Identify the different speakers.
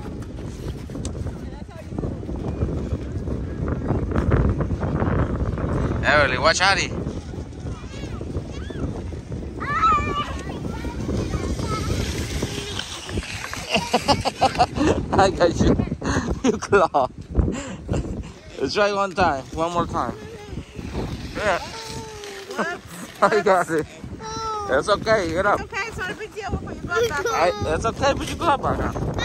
Speaker 1: Everly, watch Addie. I got you. You claw. Let's try one time. One more time. Yeah. I got it. It's okay. Get up.
Speaker 2: It's okay. It's not a big deal. We'll put your glove back on.
Speaker 1: It's okay. Put your glove back on.